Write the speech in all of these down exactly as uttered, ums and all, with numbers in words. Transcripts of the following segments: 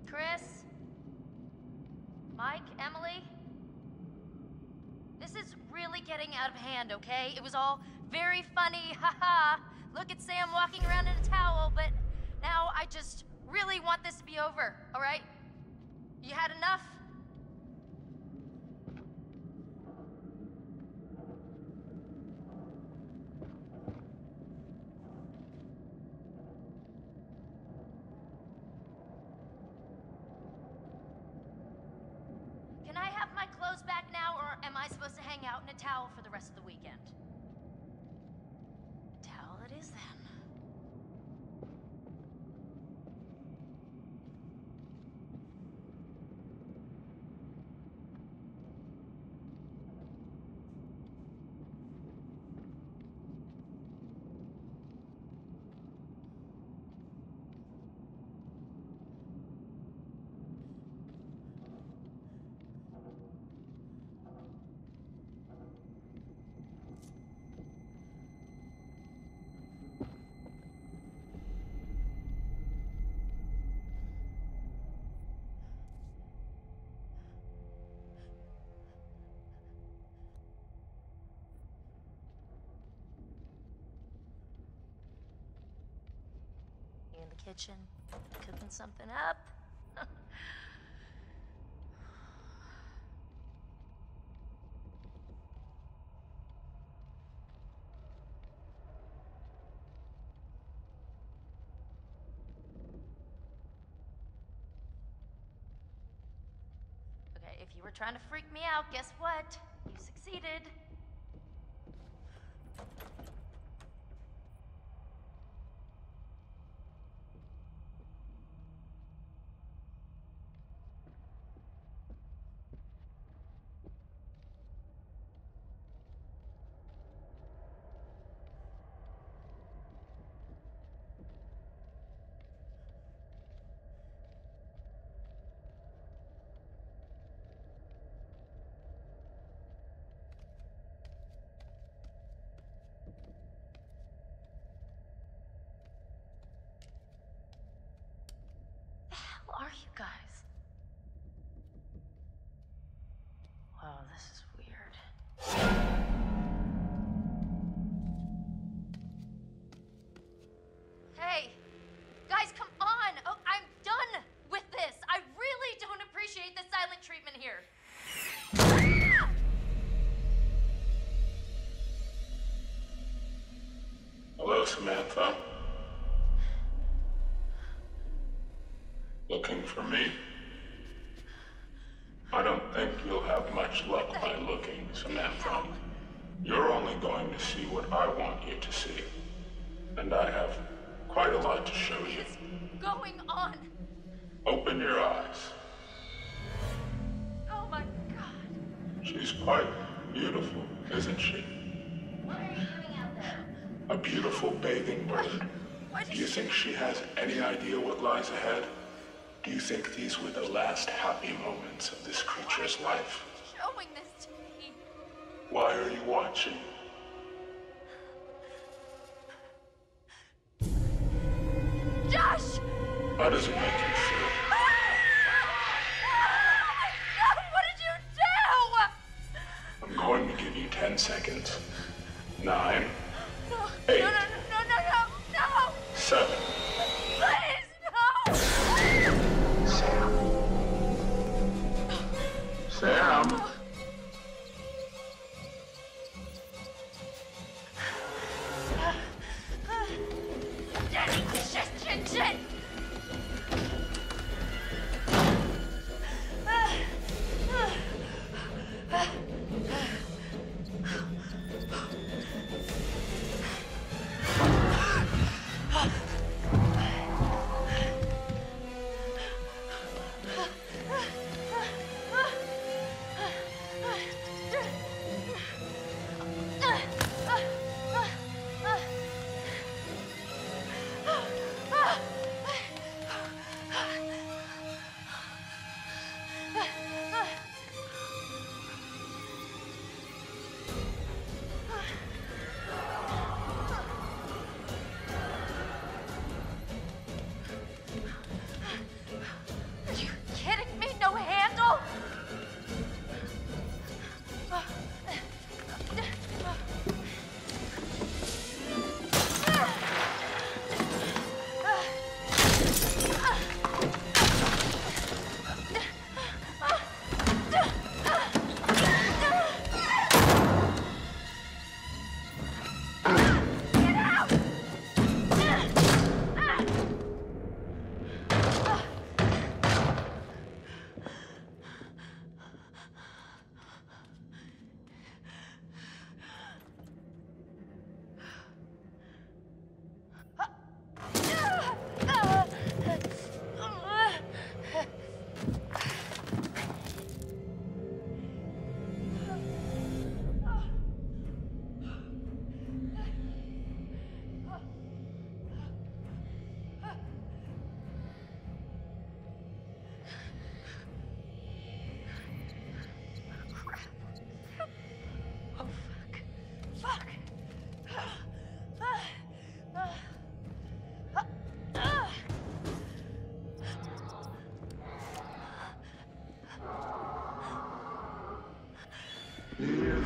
Chris? Mike? Emily? This is really getting out of hand, okay? It was all very funny, haha. Look at Sam walking around in a towel, but now I just really want this to be over, all right? You had enough? Can I have my clothes back now, or am I supposed to hang out in a towel for the rest of the weekend? Towel it is then. In the kitchen, cooking something up. Okay, if you were trying to freak me out, guess what? You succeeded. Are you guys? Wow, this is weird. Hey, guys, come on! Oh, I'm done with this. I really don't appreciate the silent treatment here. Hello, Samantha. Looking for me? I don't think you'll have much luck by looking, Samantha. You're only going to see what I want you to see. And I have quite a lot to show you. What's going on? Open your eyes. Oh my god. She's quite beautiful, isn't she? What are you doing out there? A beautiful bathing bird. What Do you think she has any idea what lies ahead? Do you think these were the last happy moments of this creature's life? Showing this to me. Why are you watching? Josh! How does it make you feel? What did you do? I'm going to give you ten seconds. Nine. No, Eight. no, no, no, no, no, no! Seven. Please, no! Sam. Sam. Shit, shit, shit!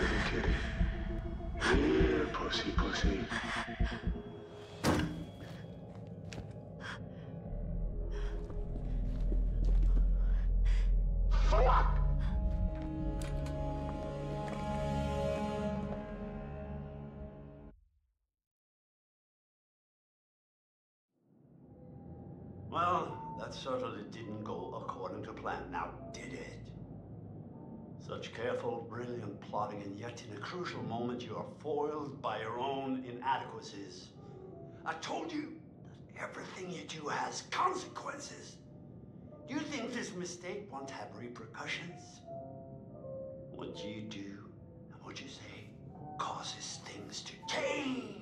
little kitty. Here, pussy, pussy. Fuck! Well, that certainly didn't go according to plan, now did it? Such careful, brilliant plotting, and yet in a crucial moment you are foiled by your own inadequacies. I told you that everything you do has consequences. Do you think this mistake won't have repercussions? What you do and what you say causes things to change.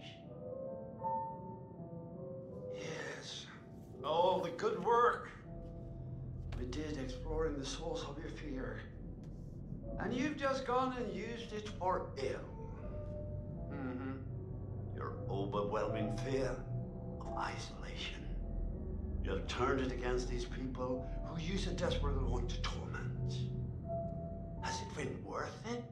Yes, all the good work we did exploring the source of your fear. And you've just gone and used it for ill. Mm-hmm. Your overwhelming fear of isolation. You have turned it against these people who you so desperately want to torment. Has it been worth it?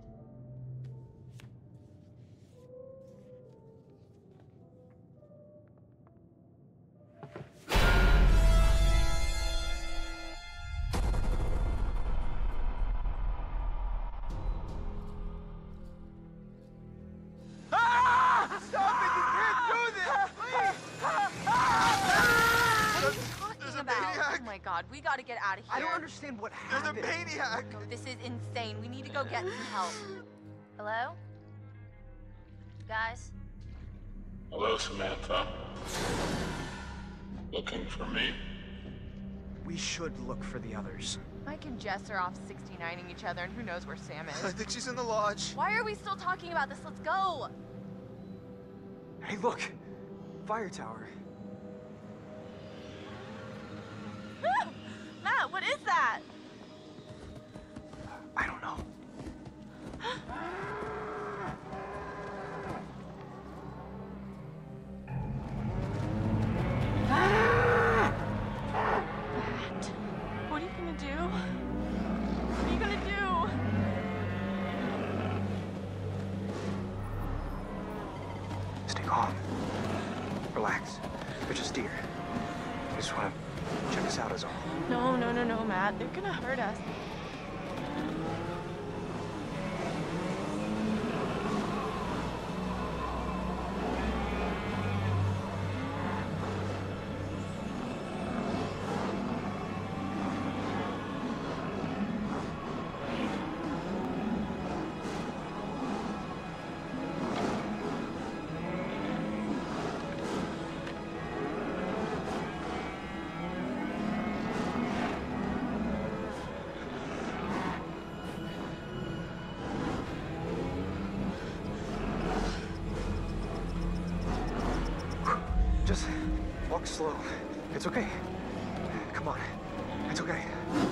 We gotta get out of here. I don't understand what happened. There's a maniac! This is insane. We need to go get some help. Hello? Guys? Hello, Samantha. Looking for me? We should look for the others. Mike and Jess are off sixty-nining each other, and who knows where Sam I is. think she's in the lodge. Why are we still talking about this? Let's go! Hey, look! Fire tower. Matt, what is that? I don't know. Matt, what are you gonna do? What are you gonna do? Stay calm. Relax. We're just deer. We just want to check us out is all. No, no, no, no, Matt. They're gonna hurt us. Just walk slow. It's okay. Come on. It's okay.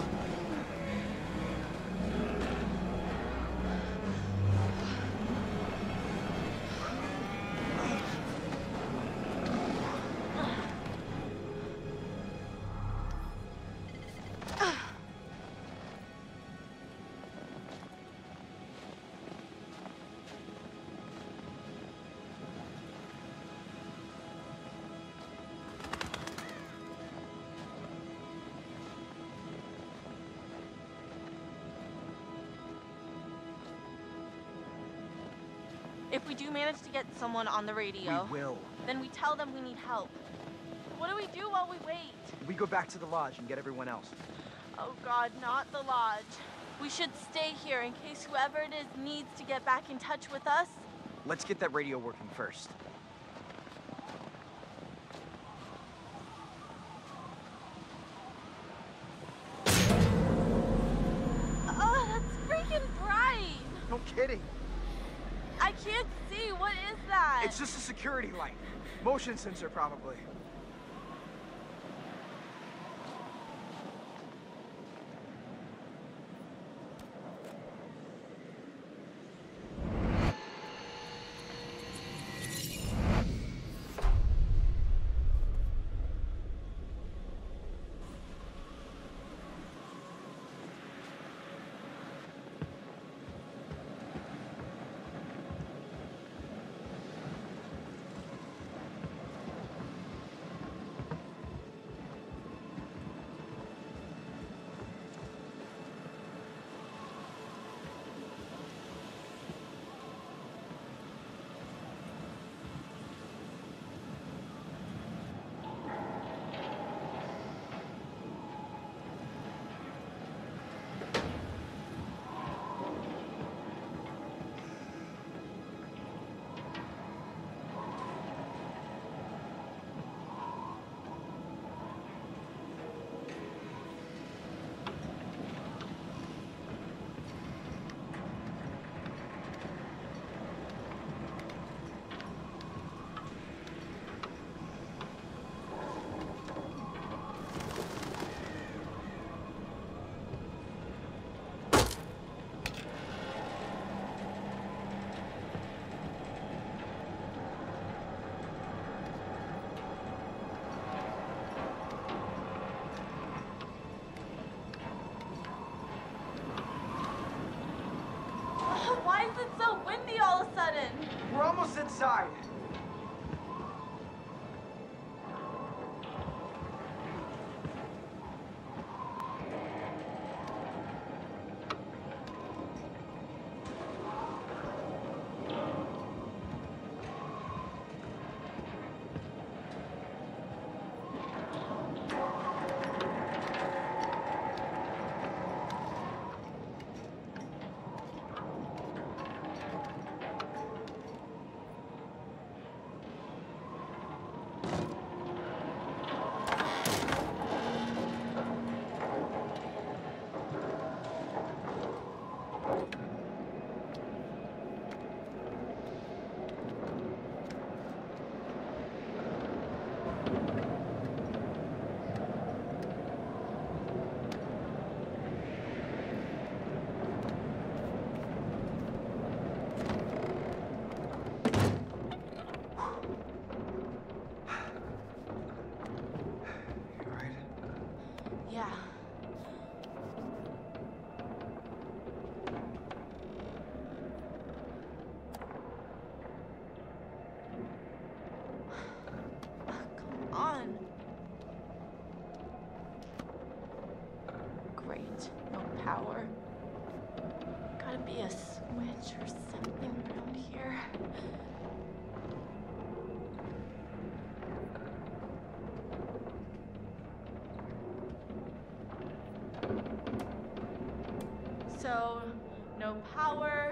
If we do manage to get someone on the radio, We will. then we tell them we need help. What do we do while we wait? We go back to the lodge and get everyone else. Oh God, not the lodge. We should stay here in case whoever it is needs to get back in touch with us. Let's get that radio working first. Oh, that's freaking bright! No kidding. I can't see. What is that? It's just a security light. Motion sensor, probably. We're almost inside. Yeah. Come on. Great. No power. Gotta be a switch or something around here. So, no power.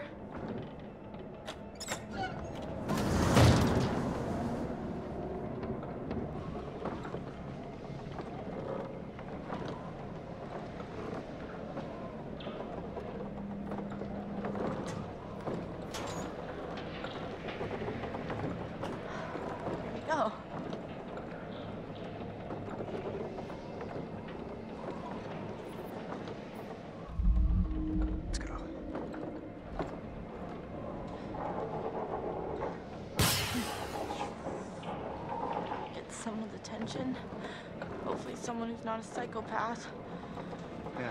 Here we go. Let's go. Get someone's attention. Hopefully someone who's not a psychopath. Yeah.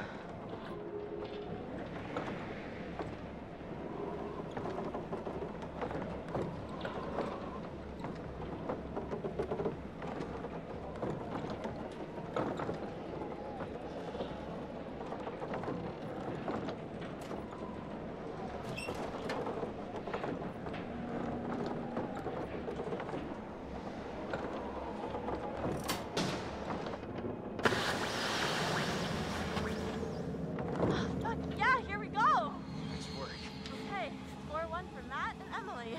Fuck yeah, here we go. Nice work. Okay, four one for Matt and Emily.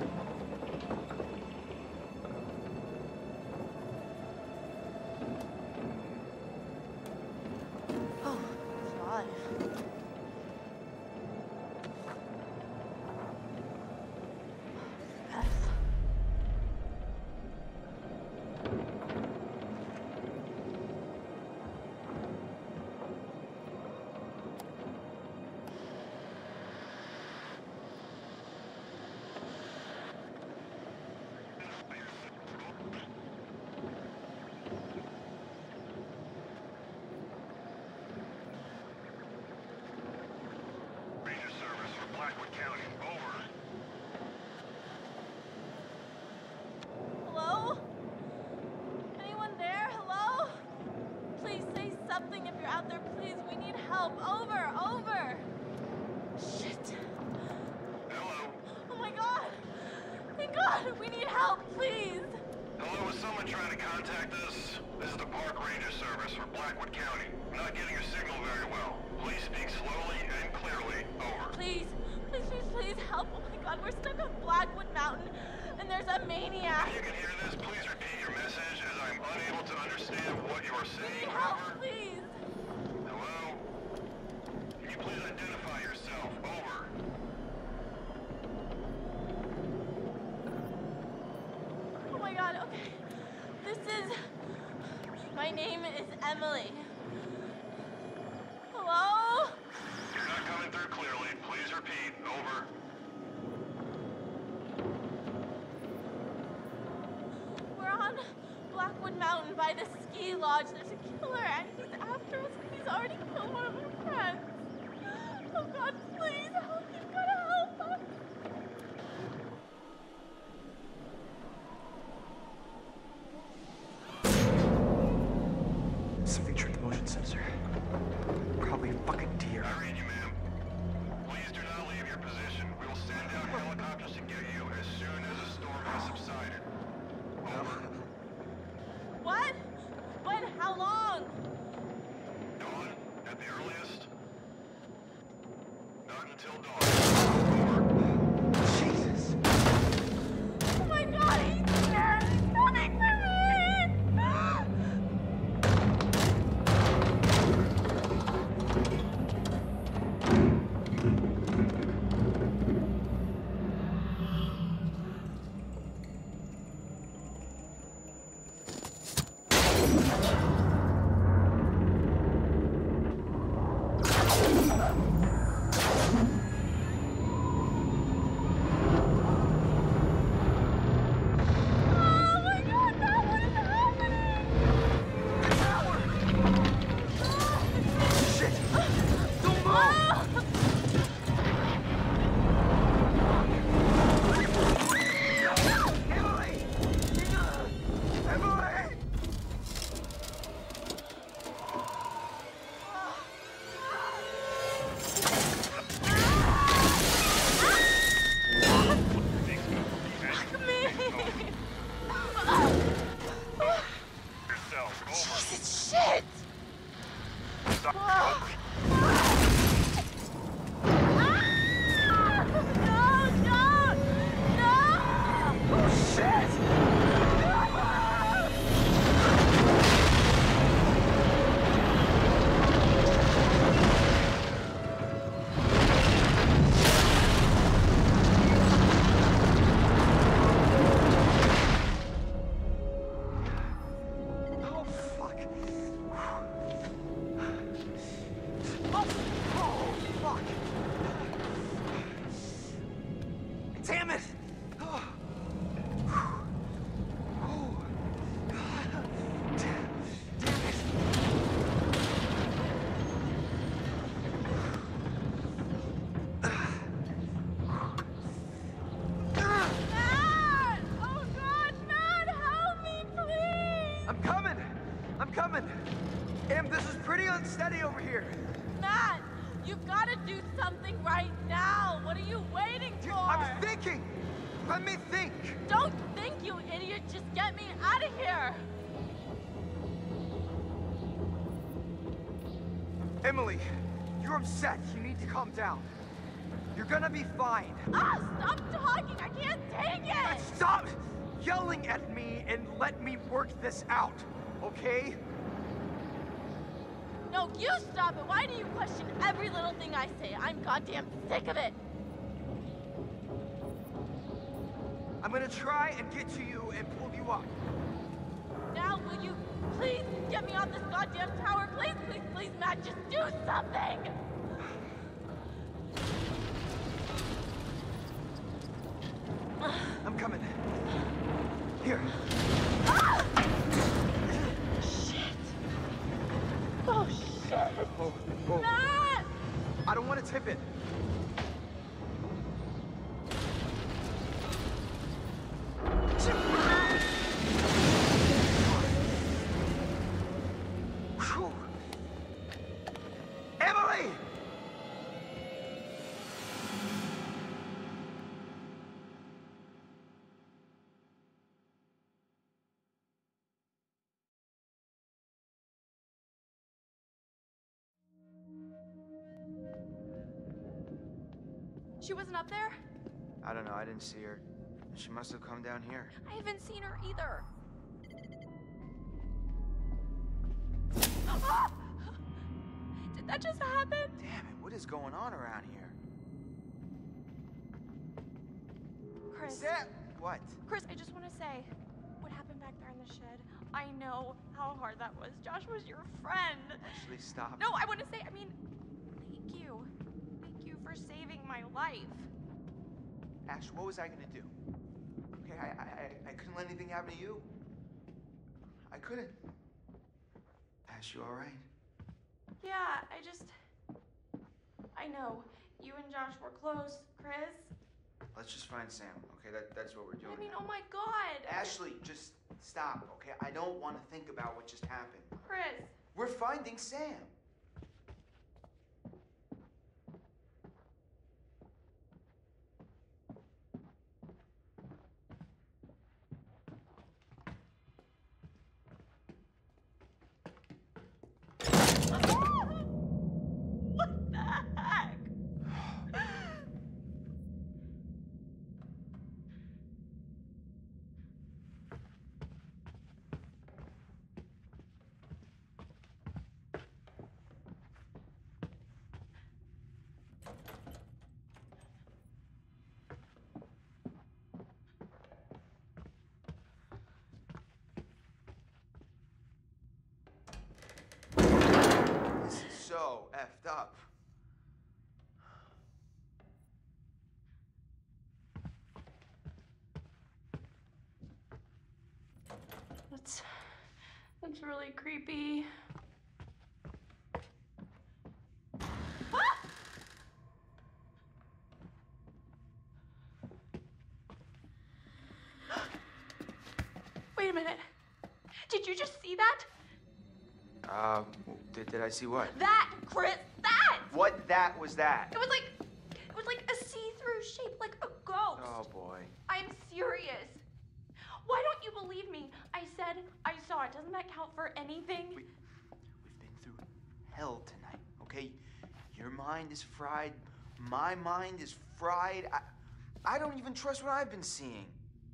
Oh, it's alive. Beth. Ranger service for Blackwood County. Over. Hello? Anyone there? Hello? Please say something if you're out there, please. We need help. Over, over. Shit. Hello. Oh my god. Thank God. We need help, please. Hello, is someone trying to contact us? This is the Park Ranger service for Blackwood County. I'm not getting your signal very well. Please speak slowly and clearly. Over. Please, please, please, please help. Oh my god, we're stuck on Blackwood Mountain and there's a maniac. If you can hear this, please repeat your message as I'm unable to understand what you are We saying. need help, Over. please. Hello? Can you please identify yourself? Over. Oh my god, okay. This is... My name is Emily. Hello? You're not coming through clearly. Please repeat. Over. We're on Blackwood Mountain by the ski lodge. There's a killer and he's after us. He's already killed one of our friends. Oh god, please help. You've gotta help us. until dawn. Jesus! Oh my god, he's here! He's coming for me! Damn it! Oh. Oh. Damn, damn it! Matt! Oh God, Matt, help me, please! I'm coming! I'm coming! Em, this is pretty unsteady over here. Matt, you've got to do something right now. What are you waiting for? I'm thinking! Let me think! Don't think, you idiot. Just get me out of here. Emily, you're upset. You need to calm down. You're gonna be fine. Ah, stop talking. I can't take it. Stop yelling at me and let me work this out, okay? No, you stop it. Why do you question every little thing I say? I'm goddamn sick of it. I'm gonna try and get to you and pull you up. Now, will you please get me off this goddamn tower? Please, please, please, Matt, just do something! I'm coming. Here. Ah! Shit. Oh, shit. Oh, oh. Matt! I don't want to tip it. Whew. Emily! She wasn't up there? I don't know, I didn't see her. She must have come down here. I haven't seen her either. Did that just happen? Damn it, what is going on around here? Chris. Sam! What? Chris, I just want to say, what happened back there in the shed? I know how hard that was. Josh was your friend. Actually, stop. No, I want to say, I mean, thank you. Thank you for saving my life. Ash, what was I gonna do? Okay, I, I, I couldn't let anything happen to you. I couldn't. Ash, you all right? Yeah, I just... I know. You and Josh were close, Chris. Let's just find Sam, okay? That, that's what we're doing I mean, now. oh my God. Ashley, just stop, okay? I don't want to think about what just happened. Chris. We're finding Sam. What the heck? That's... that's really creepy. Ah! Wait a minute. Did you just see that? Uh, did, did I see what? That, Chris, that! What that was that? It was like, it was like a see-through shape, like a ghost. Oh boy. I'm serious. Why don't you believe me? I said I saw it. Doesn't that count for anything? We, we've been through hell tonight, okay? Your mind is fried. My mind is fried. I, I don't even trust what I've been seeing.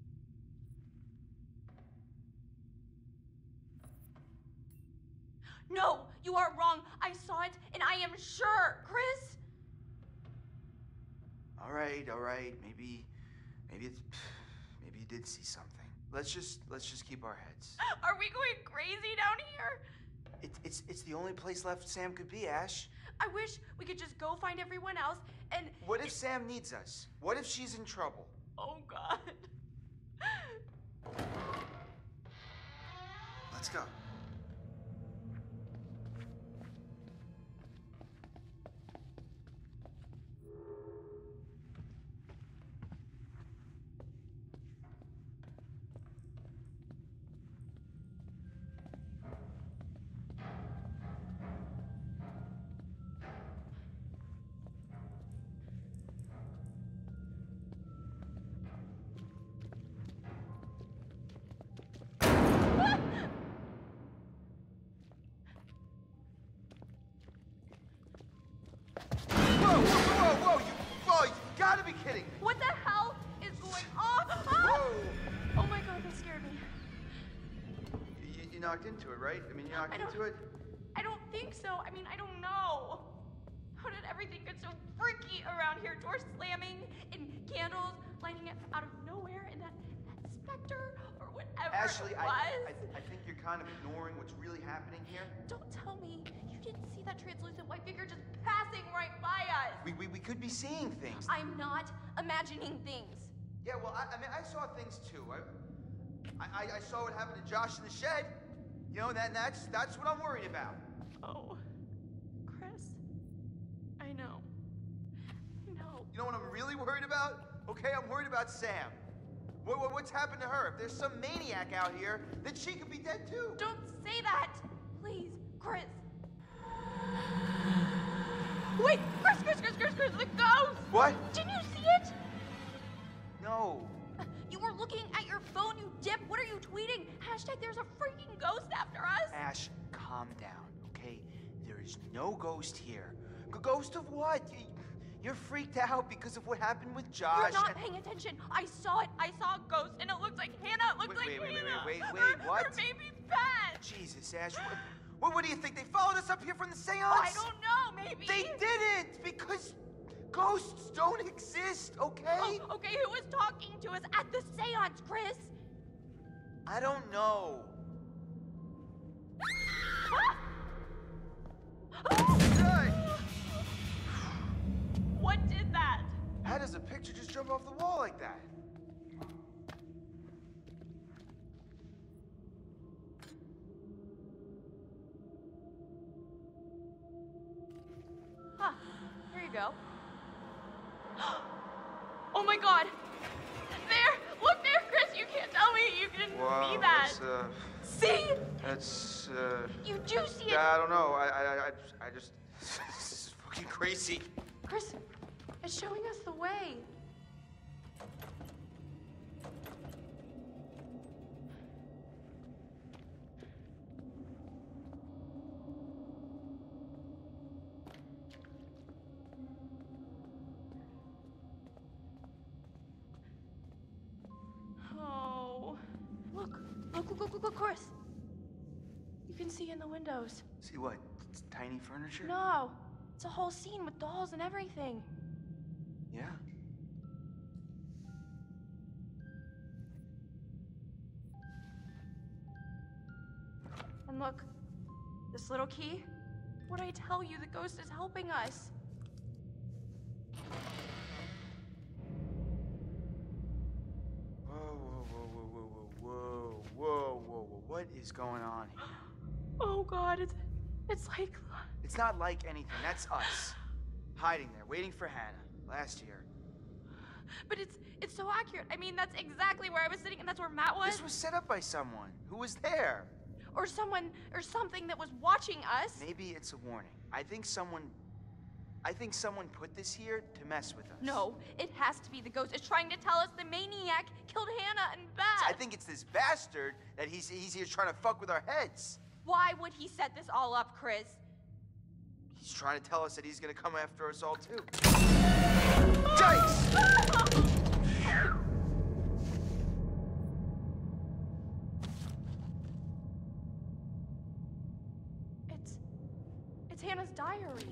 No, you are wrong. I saw it, and I am sure, Chris. All right, all right. Maybe, maybe it's, maybe you did see something. Let's just, let's just keep our heads. Are we going crazy down here? It, it's, it's the only place left Sam could be, Ash. I wish we could just go find everyone else and... What if Sam needs us? What if she's in trouble? Oh, God. Let's go. What the hell is going on? Ah! Oh my God, that scared me. You, you knocked into it, right? I mean, you knocked I don't- into it? I don't think so. I mean, I don't know. How did everything get so freaky around here? Doors slamming and candles lighting up out of nowhere, and that, that specter or whatever Ashley, it I, was. I, I think you're kind of ignoring what's really happening here. Don't tell me you didn't see that translucent white figure just passing right by us. We, we, we could be seeing things. I'm not imagining things. Yeah, well, I, I mean, I saw things too. I, I, I saw what happened to Josh in the shed. You know, that, that's, that's what I'm worried about. Oh, Chris, I know. I know. You know what I'm really worried about? Okay, I'm worried about Sam. What, what, what's happened to her? If there's some maniac out here, then she could be dead too. Don't say that! Please, Chris. Wait, Chris, Chris, Chris, Chris, Chris, the ghost! What? Didn't you see it? No. You were looking at your phone, you dip. What are you tweeting? Hashtag there's a freaking ghost after us. Ash, calm down, okay? There is no ghost here. G- ghost of what? Y- You're freaked out because of what happened with Josh. You're not and- paying attention. I saw it. I saw a ghost, and it looked like Hannah. It looked Wait, like wait, wait, wait, Hannah. wait, wait, Her- wait, what? Her baby's pet. Jesus, Ash, what, what, what do you think? They followed us up here from the seance? I don't know. Maybe. They didn't, because ghosts don't exist, okay? Oh, okay, who was talking to us at the seance, Chris? I don't know. Hey! What did that? How does a picture just jump off the wall like that? Huh. Here you go. Oh my God. There! Look there, Chris! You can't tell me you didn't see that! That's, uh, See? that's, uh... You do see it! I don't know. I, I, I, I just... This is fucking crazy. Chris, it's showing us the way. Oh. Look, look, look, look, look, look, Chris. You can see in the windows. See what? It's tiny furniture? No, it's a whole scene with dolls and everything. Yeah. And look, this little key. What'd I tell you? The ghost is helping us. Whoa, whoa, whoa, whoa, whoa, whoa, whoa, whoa, whoa. What is going on here? Oh God, it's it's like It's not like anything. That's us. Hiding there, waiting for Hannah. Last year. But it's it's so accurate. I mean, that's exactly where I was sitting, and that's where Matt was. This was set up by someone. Who was there? Or someone, or something that was watching us. Maybe it's a warning. I think someone... I think someone put this here to mess with us. No, it has to be the ghost. It's trying to tell us the maniac killed Hannah and Beth. I think it's this bastard that he's, he's here trying to fuck with our heads. Why would he set this all up, Chris? He's trying to tell us that he's gonna come after us all too. Dice! It's... It's Hannah's diary.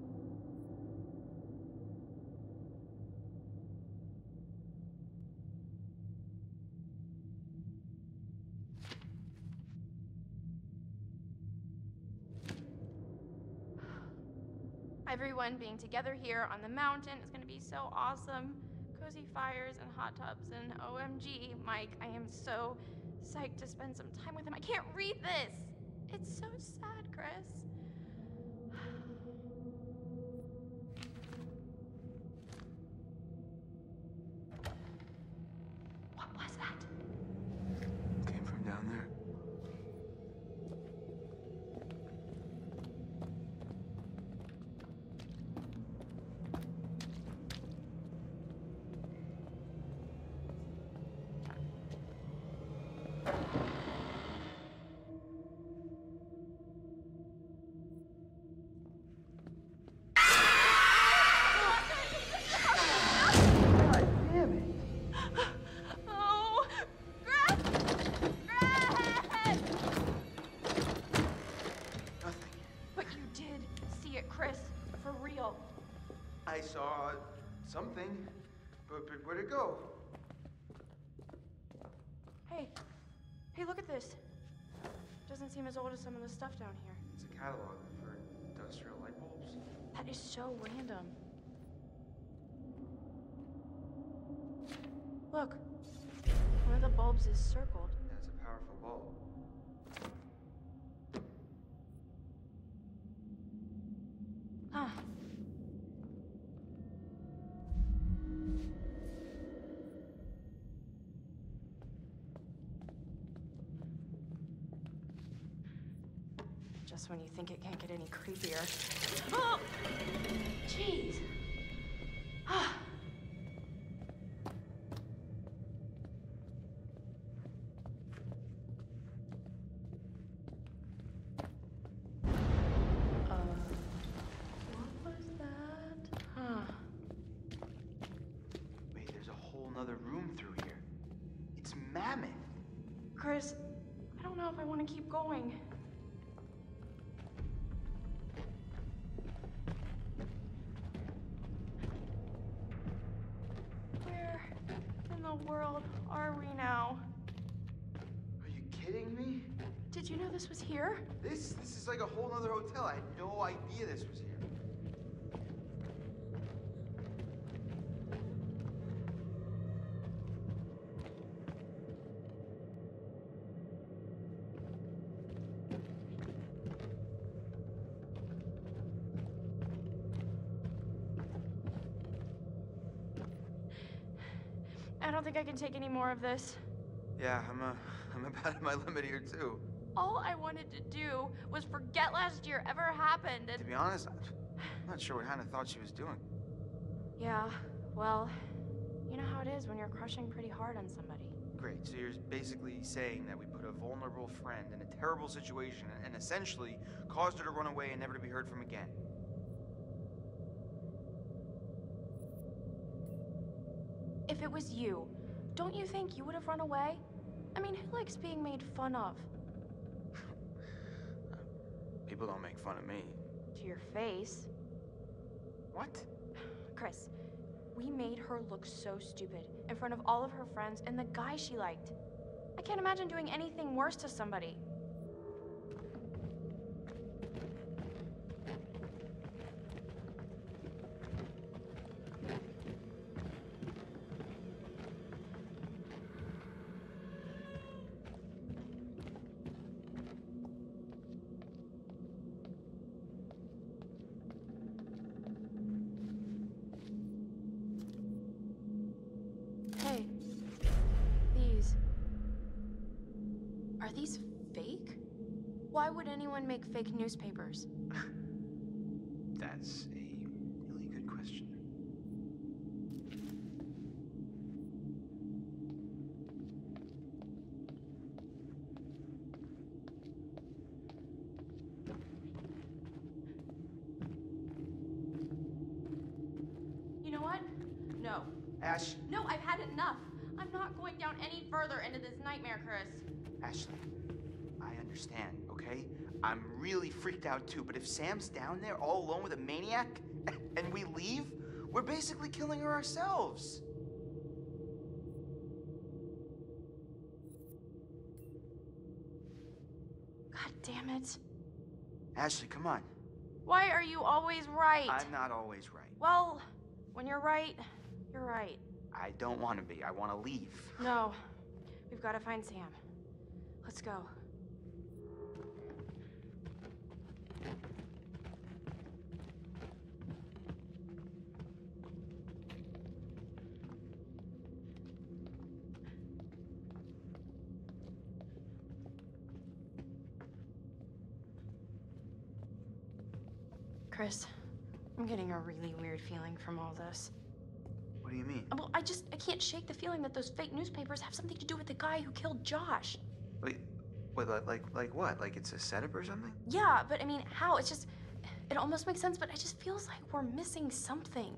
Everyone being together here on the mountain is going to be so awesome. Cozy fires and hot tubs and O M G, Mike, I am so psyched to spend some time with him. I can't read this. It's so sad, Chris. What was that? Came from down there. Oh, Greg! Greg! Nothing. But you did see it, Chris. For real. I saw something, but, but where'd it go? Hey. Hey, look at this. Doesn't seem as old as some of the stuff down here. It's a catalog for industrial light bulbs. That is so random. Look. One of the bulbs is circled. That's a powerful bulb. Huh. Just when you think it can't get any creepier. Oh! Jeez. Ah. Uh, what was that? Huh. Wait, there's a whole nother room through here. It's mammoth. Chris, I don't know if I want to keep going. Where in the world are we now? Are you kidding me? Did you know this was here? This this is like a whole nother hotel. I had no idea this was here. I don't think I can take any more of this. Yeah, I'm uh, I'm about at my limit here too. All I wanted to do was forget last year ever happened To and... be honest, I'm not sure what Hannah thought she was doing. Yeah, well, you know how it is when you're crushing pretty hard on somebody. Great, so you're basically saying that we put a vulnerable friend in a terrible situation and essentially caused her to run away and never to be heard from again. If it was you, don't you think you would have run away? I mean, who likes being made fun of? People don't make fun of me. To your face. What? Chris, we made her look so stupid in front of all of her friends and the guy she liked. I can't imagine doing anything worse to somebody. Are these fake? Why would anyone make fake newspapers? That's a really good question. You know what? No. Ash, No, I've had enough. I'm not going down any further into this nightmare, Chris. Ashley, I understand, okay? I'm really freaked out too, but if Sam's down there all alone with a maniac and we leave, we're basically killing her ourselves. God damn it. Ashley, come on. Why are you always right? I'm not always right. Well, when you're right, you're right. I don't want to be. I want to leave. No. We've got to find Sam. Let's go. Chris, I'm getting a really weird feeling from all this. What do you mean? Well, I just, I can't shake the feeling that those fake newspapers have something to do with the guy who killed Josh. Wait, wait, like, like, like what? Like it's a setup or something? Yeah, but I mean, how? It's just, it almost makes sense, but it just feels like we're missing something.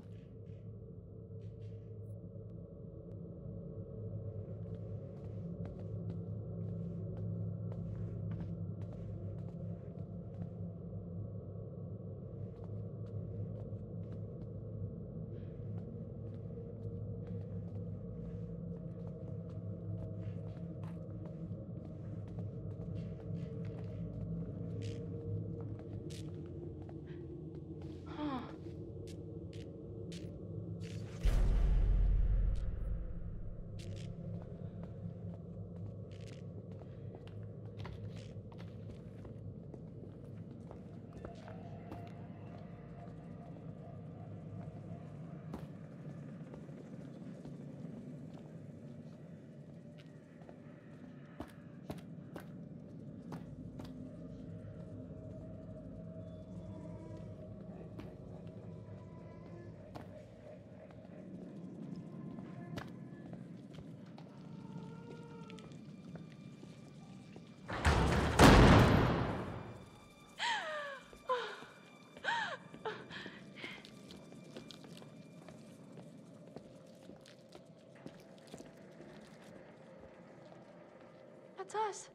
That's us.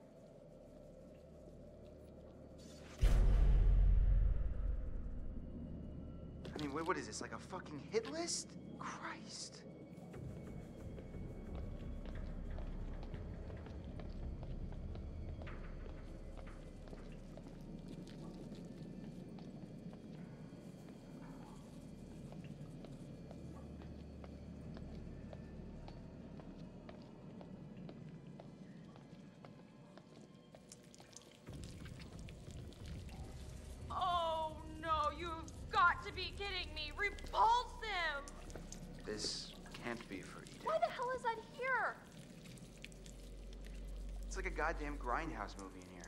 I mean, wait, what is this? Like a fucking hit list? Christ. Oh no, you've got to be kidding me. Repulsive! This can't be for Eden. Why the hell is that here? It's like a goddamn grindhouse movie in here.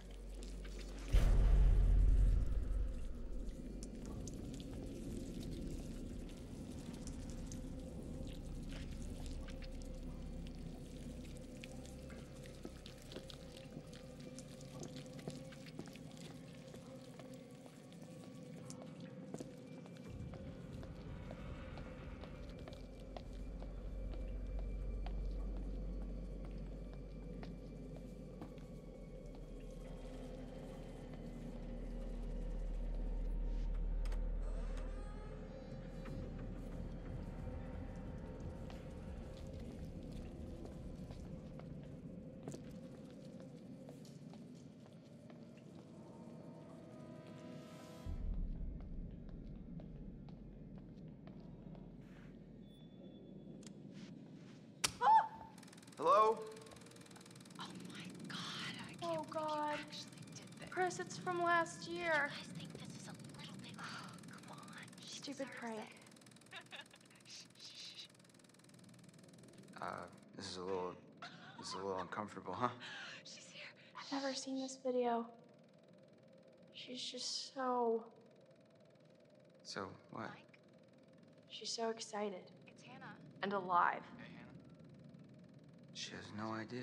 Hello? Oh my god, I can't Oh believe God. you actually did this. Chris, it's from last You year. guys think this is a little bit... Oh, come on. She Stupid deserves prank. it. Shh, shh, shh. Uh, this is a little, this is a little uncomfortable, huh? She's here. Shh. I've never seen this video. She's just so... So, what? Mike, She's so excited it's Hannah. and alive. Hey, Hannah. She has no idea.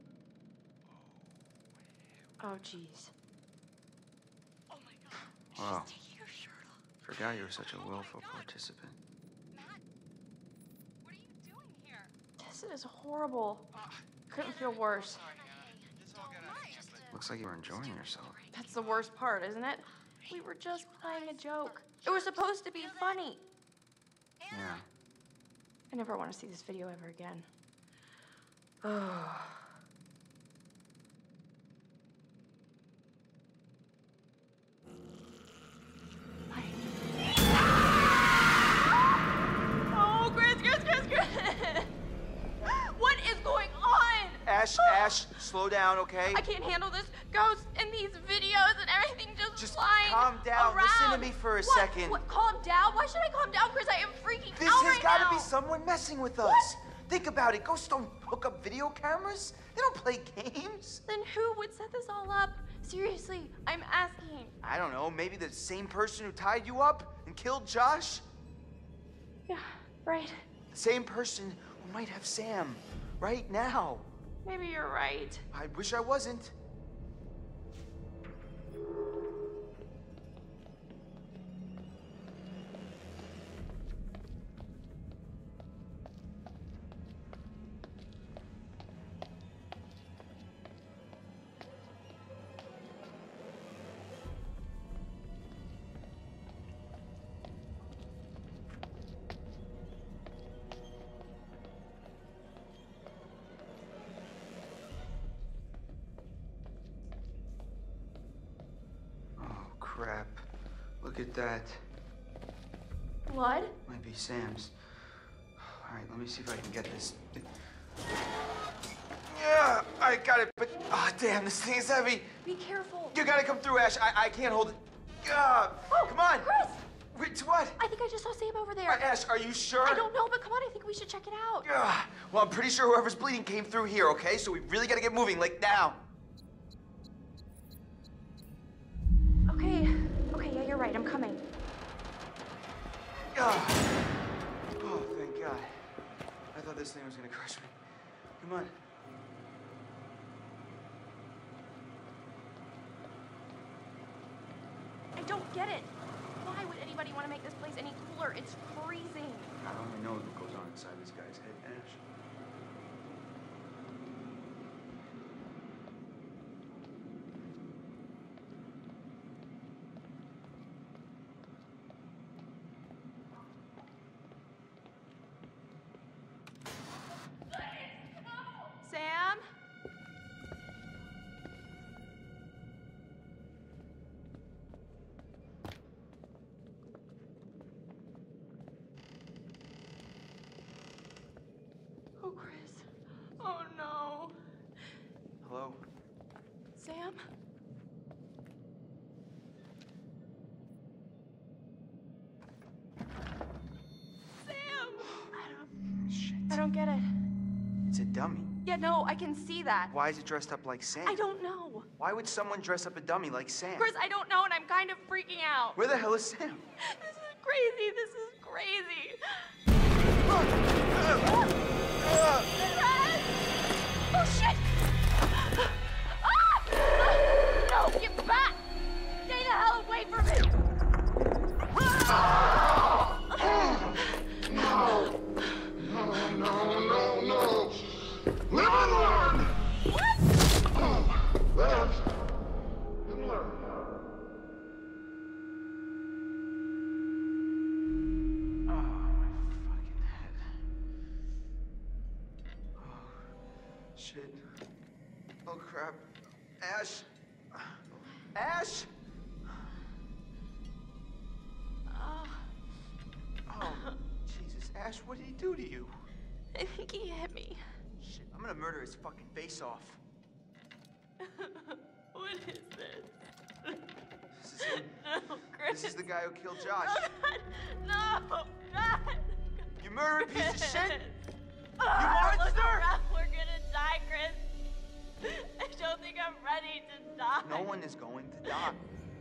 Oh, jeez. Oh my god. Wow. She's taking her shirt off. Forgot you were such a Oh my willful God. participant. Matt, what are you doing here? This is horrible. Uh, Couldn't feel worse. sorry, Hannah. This all got out of hand, but Looks like you were enjoying yourself. That's the worst part, isn't it? We were just playing a joke. It was supposed to be funny. Yeah. I never want to see this video ever again. Oh. Oh, Chris, Chris, Chris, Chris! What is going on? Ash, Ash, slow down, okay? I can't handle this ghost and these videos and everything just, Just flying calm down. around. Listen to me for a What? second. What? Calm down? Why should I calm down, Chris? I am freaking This out has right got to now. be someone messing with us. What? Think about it. Ghosts don't hook up video cameras. They don't play games. Then who would set this all up? Seriously, I'm asking. I don't know. Maybe the same person who tied you up and killed Josh? Yeah, right. The same person who might have Sam right now. Maybe you're right. I wish I wasn't. Crap. Look at that. Blood? Might be Sam's. All right, let me see if I can get this. Yeah, I got it, but oh damn, this thing is heavy. Be careful. You gotta come through, Ash. I, I can't hold it. Ah, Oh, come on. Chris! Wait, what? I think I just saw Sam over there. Uh, Ash, are you sure? I don't know, but come on, I think we should check it out. Ah, well, I'm pretty sure whoever's bleeding came through here, okay? So we really gotta get moving, like now. Okay, okay, yeah, you're right, I'm coming. Ah. Oh, thank God. I thought this thing was gonna crush me. Come on. I don't get it. Why would anybody want to make this place any cooler? It's freezing. I only know what goes on inside this guy's head, Ash. Sam? Oh, Chris. Oh, no. Hello? Sam? Sam! I don't, Shit. I don't get it. It's a dummy. Yeah, no, I can see that. Why is it dressed up like Sam? I don't know. Why would someone dress up a dummy like Sam? Chris, I don't know, and I'm kind of freaking out. Where the hell is Sam? This is crazy. This is crazy. Oh, shit! Ah! No, get back! Stay the hell away from me! No! No, no, no, no! Live and learn! What? Live and learn. Oh, my fucking head. Oh, shit. Oh, crap. Ash. Ash! Oh, Oh, Jesus. Ash, what did he do to you? I think he hit me. Shit, I'm gonna murder his fucking face off. What is this? This is him. No, Chris. This is the guy who killed Josh. No, God. You murdering piece of shit! Ah, monster! Look around. We're gonna die, Chris. I don't think think I'm ready to die. No one is going to die.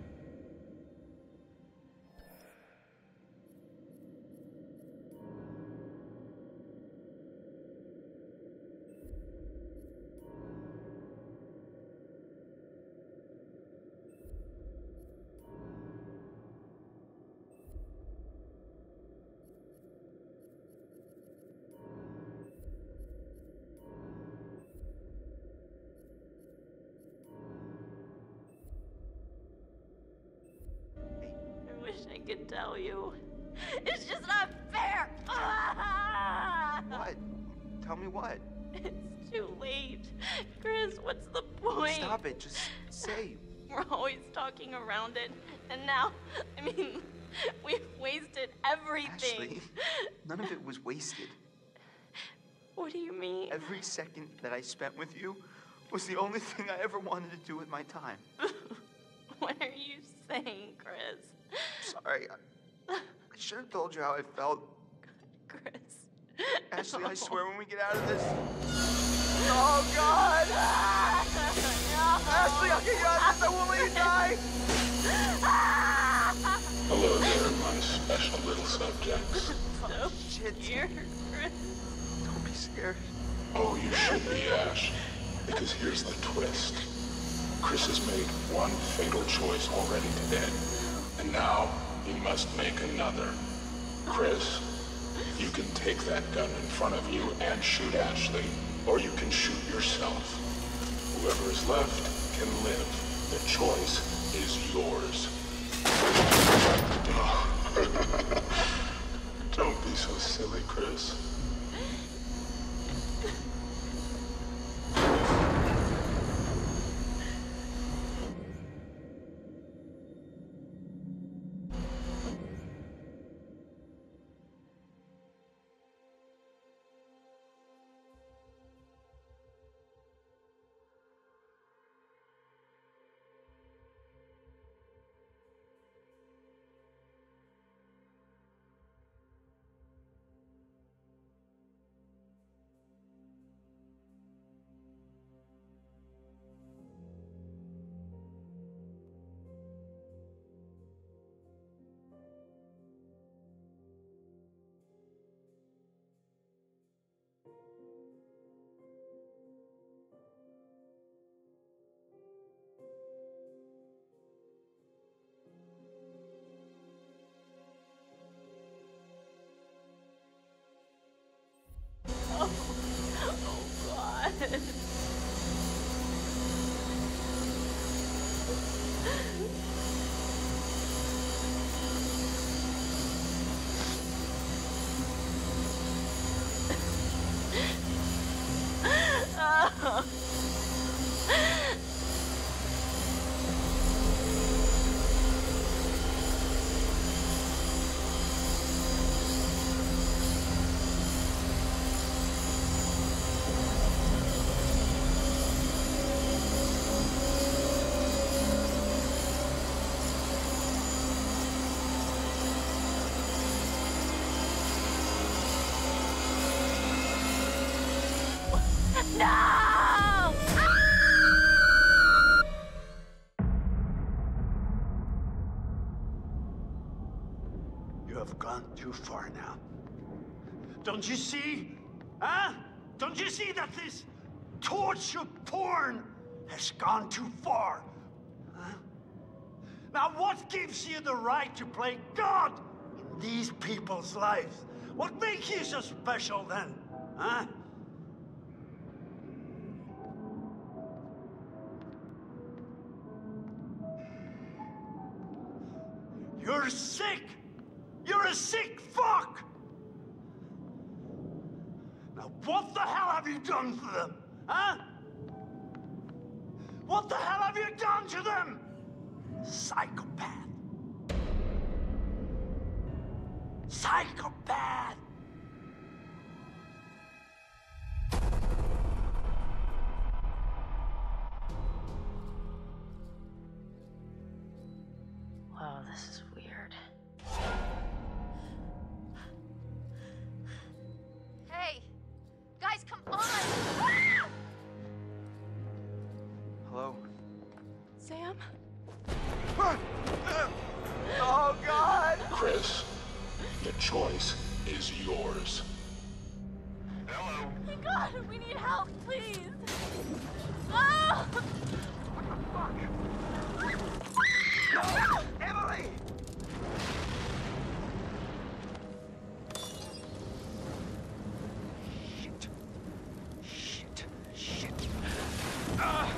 I wish I could tell you. It's just not fair. What? Tell me what? It's too late. Chris, what's the point? Stop it. Just say. We're always talking around it. And now, I mean, we've wasted everything. Ashley, none of it was wasted. What do you mean? Every second that I spent with you was the only thing I ever wanted to do with my time. What are you saying, Chris? Sorry. I, I should have told you how I felt. Chris. Ashley, I swear when we get out of this... Oh, God! No. Ashley, I'll get you out of this. I won't let you die. Hello there, my special little subjects. So Shit. scared, Chris. Don't be scared. Oh, you should be, Ash. Because here's the twist. Chris has made one fatal choice already today. And now, he must make another. Chris, you can take that gun in front of you and shoot Ashley, or you can shoot yourself. Whoever is left can live. The choice is yours. Don't be so silly, Chris. Oh, oh God. Oh. No! You have gone too far now. Don't you see? Huh? Don't you see that this torture porn has gone too far? Huh? Now what gives you the right to play God in these people's lives? What makes you so special then? Huh? You're sick! You're a sick fuck! Now what the hell have you done to them? Huh? What the hell have you done to them? Psychopath. Psychopath! Wow, this is weird. Hey! Guys, come on! Hello? yours. Hello. My God, we need help, please. Oh! Emily! Shit. Shit. Shit. Ah!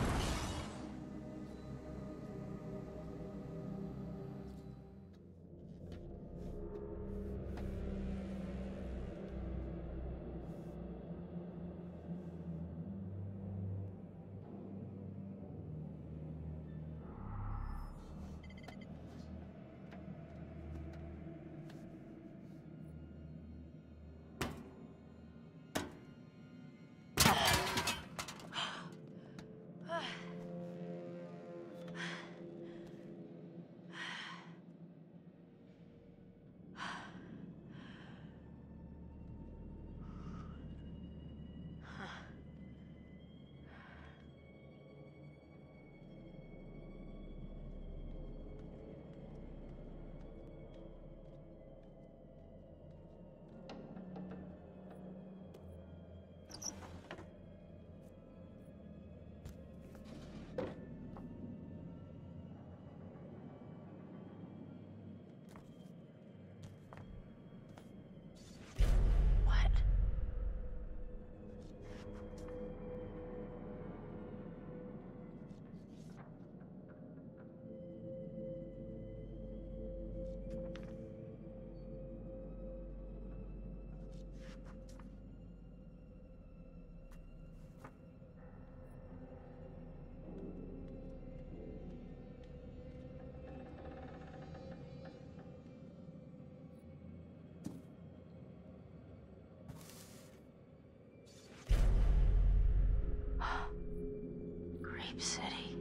What? Grape City.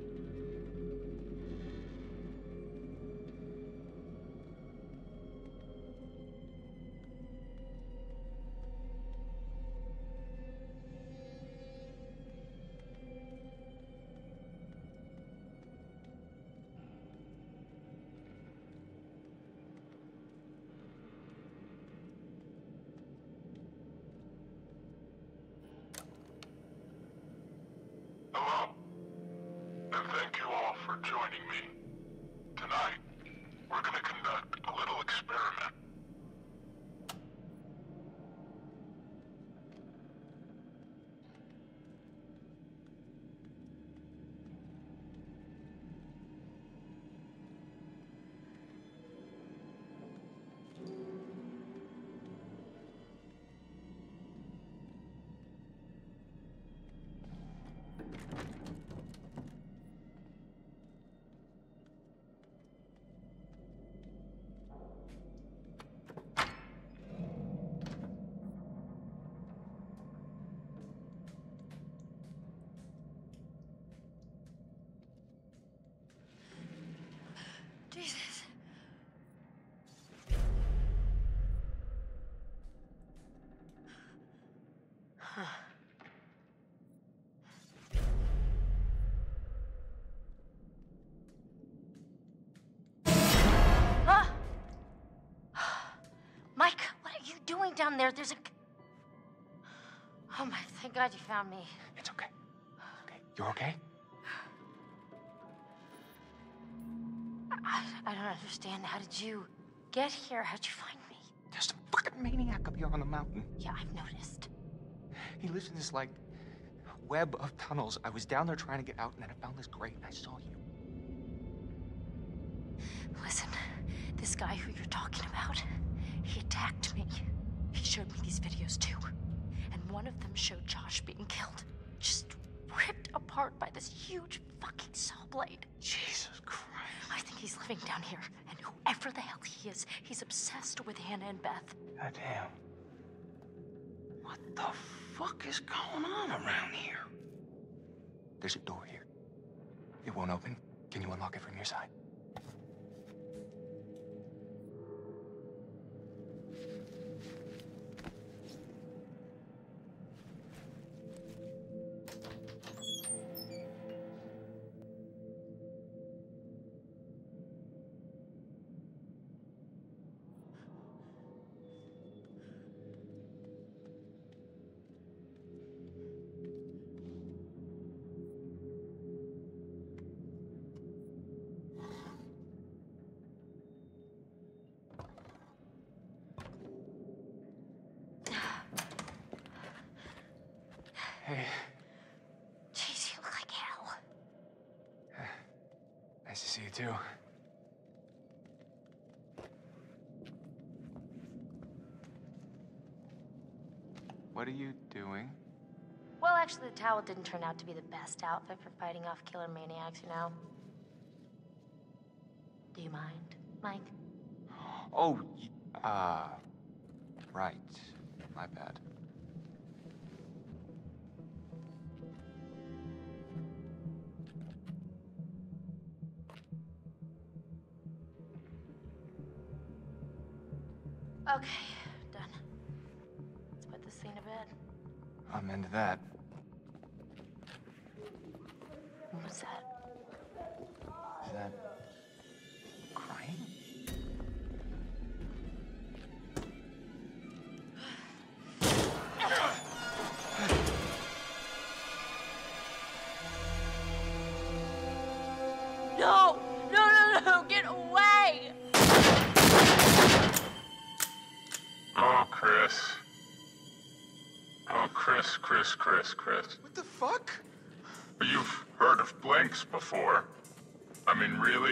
Hello. And thank you all for joining me. Tonight, we're gonna conduct a little experiment. Jesus. Huh. Ah! Mike, what are you doing down there? There's a... Oh my, thank God you found me. It's okay. Okay. You're okay? I, I don't understand. How did you get here? How'd you find me? There's some fucking maniac up here on the mountain. Yeah, I've noticed. He lives in this, like, web of tunnels. I was down there trying to get out, and then I found this grate, and I saw you. Listen, this guy who you're talking about, he attacked me. He showed me these videos too. And one of them showed Josh being killed. Just ripped apart by this huge fucking saw blade. Jesus Christ. I think he's living down here. And whoever the hell he is, he's obsessed with Hannah and Beth. Goddamn. What the fuck is going on around here? There's a door here. It won't open. Can you unlock it from your side? Nice to see you too. What are you doing? Well, actually, the towel didn't turn out to be the best outfit for fighting off killer maniacs, you know? Do you mind, Mike? Oh, y- uh, right. My bad. Okay, done. Let's put this thing to bed. I'm into that. What's that? Is that crying? No! No, no, no! Get away! Oh, Chris. Oh, Chris, Chris, Chris, Chris. What the fuck? You've heard of blanks before. I mean, really?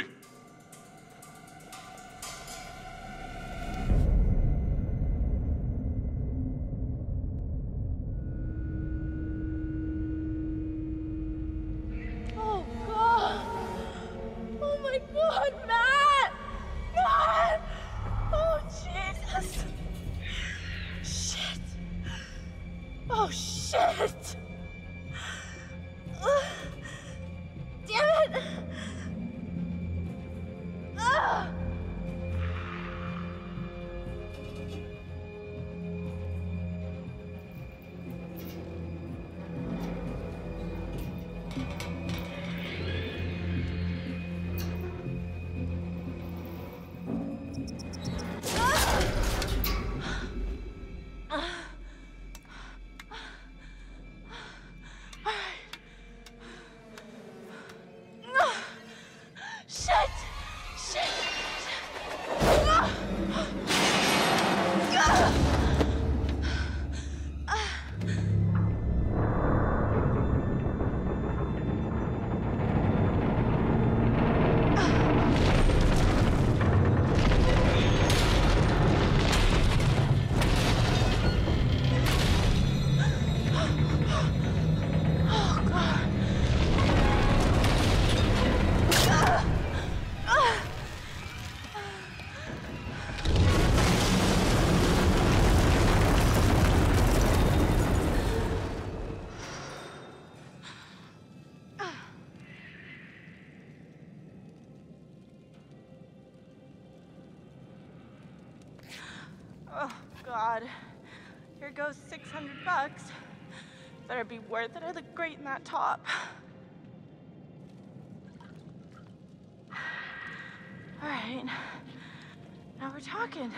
Oh, God! Oh, my God, Matt! Matt! Oh, Jesus! Shit! Oh, shit! Ugh. Damn it! Ugh. Shit! Shit! Ugh. Ugh. Oh, God. Oh, God. Here goes six hundred bucks. Better be worth it. I look great in that top. All right. Now we're talking.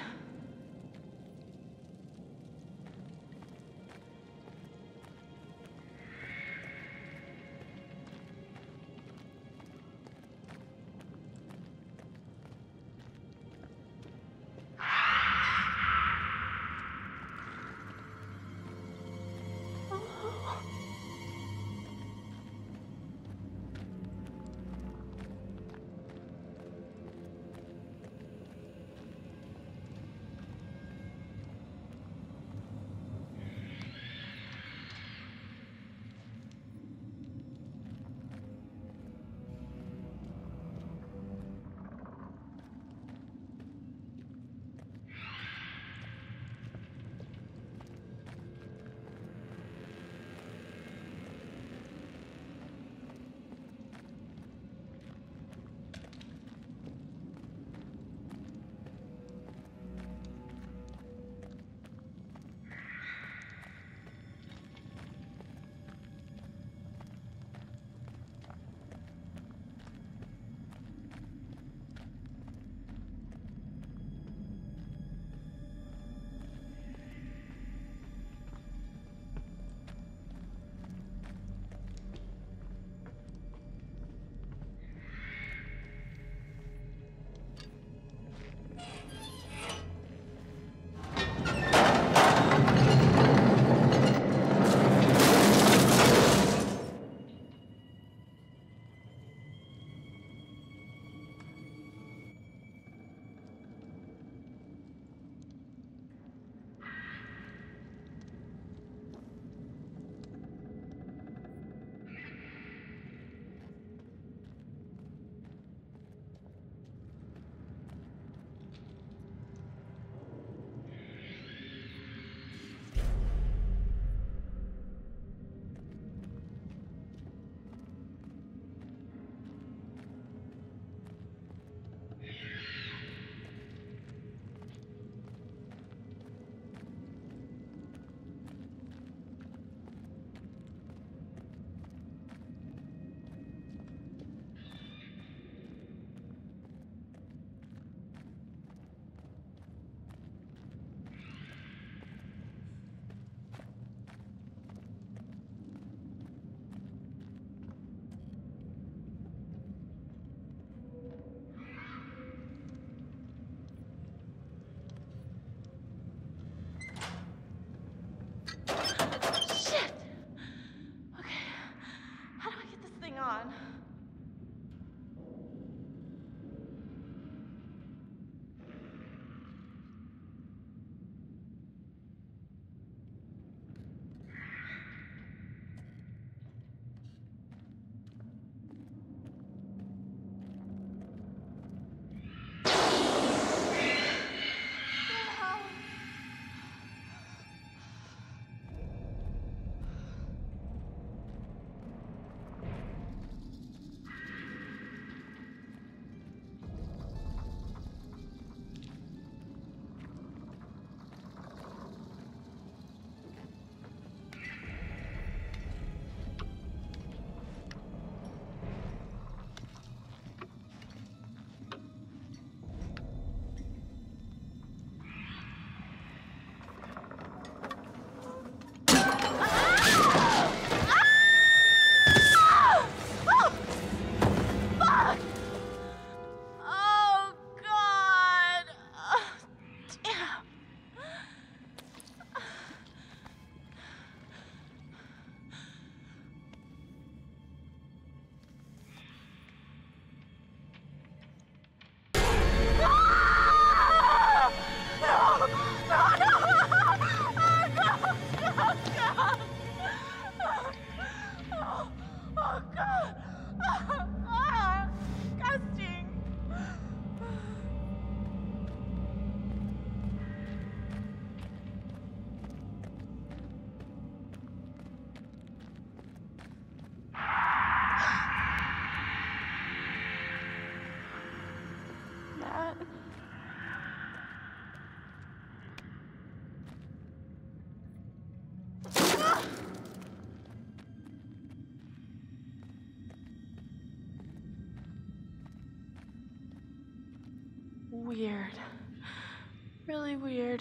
weird. Really weird.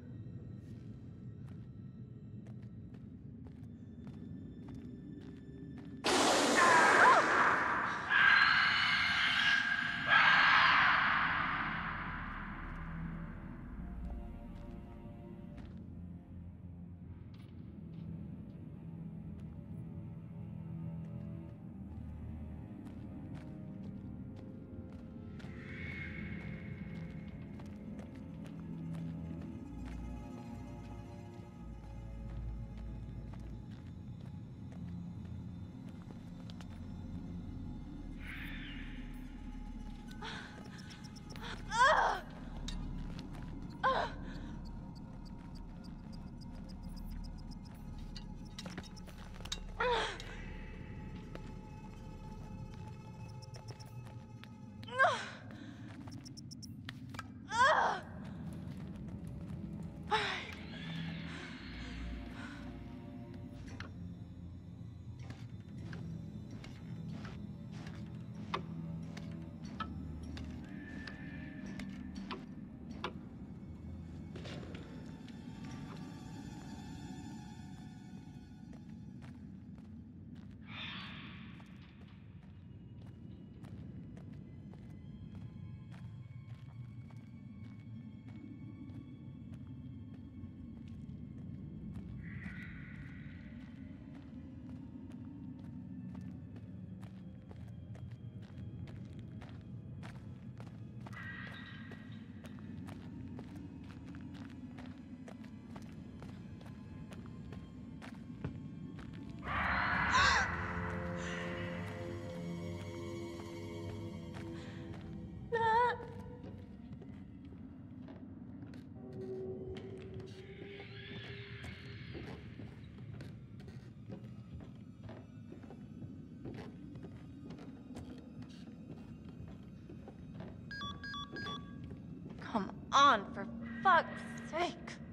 Come on, for fuck's sake.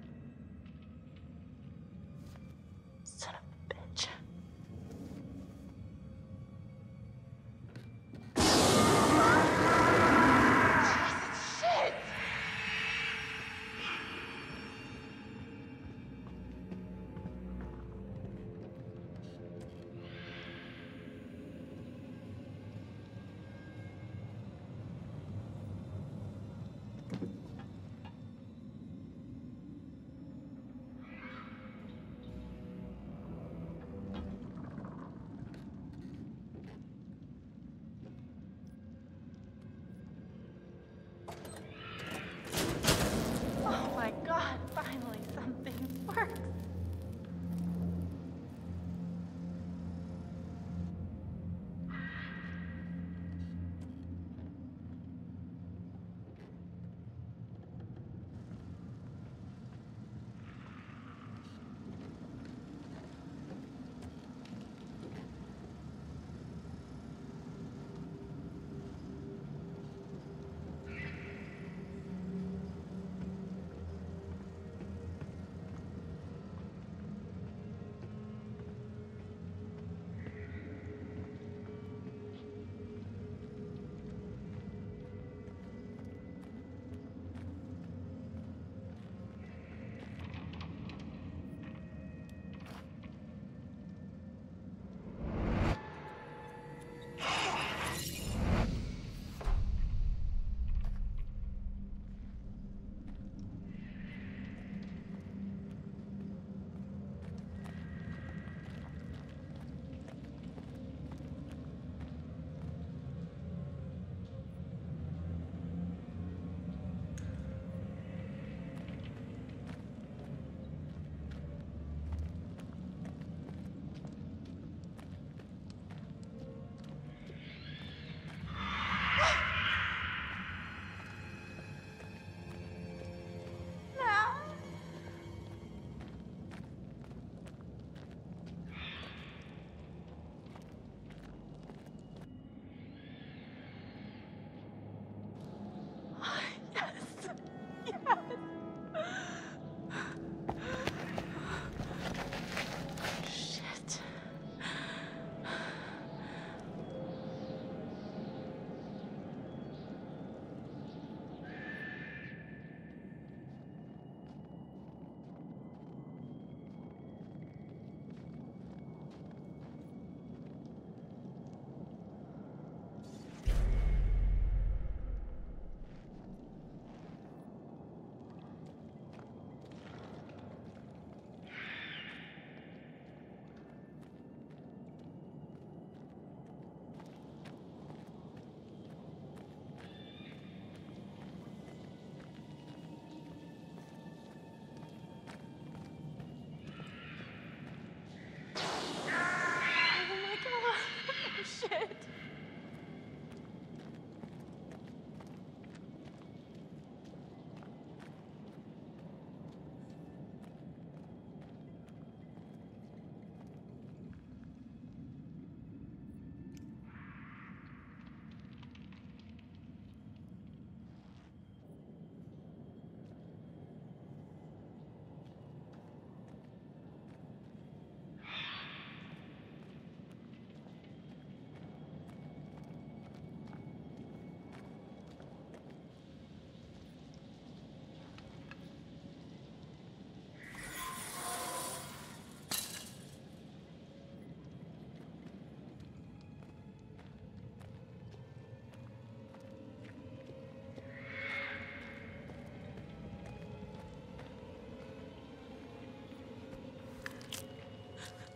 Son of a bitch. Jesus, shit!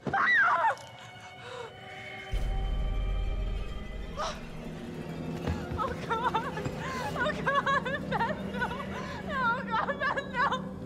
Oh God! Oh God! Ben, no! No, God, Ben, no!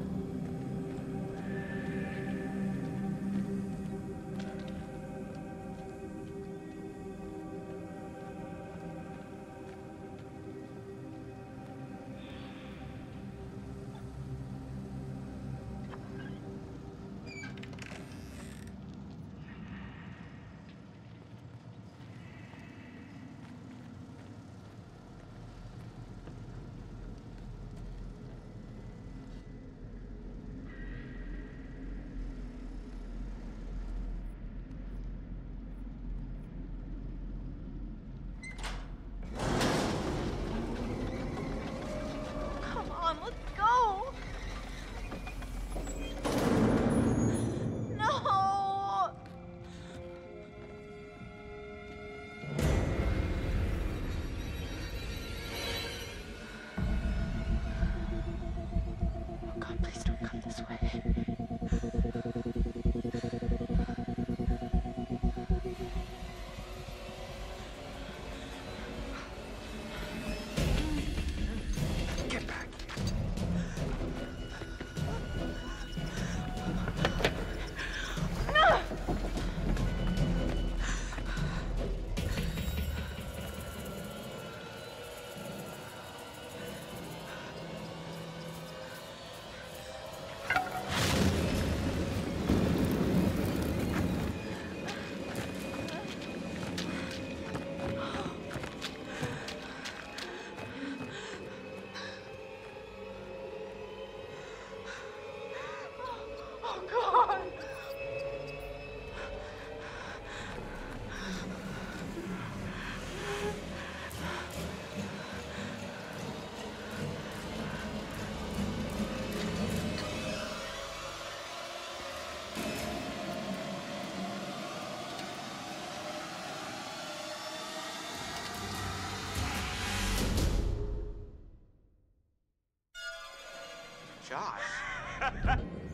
Come on, let's go! No! Oh God, please don't come this way. Get back here. Oh God! Josh.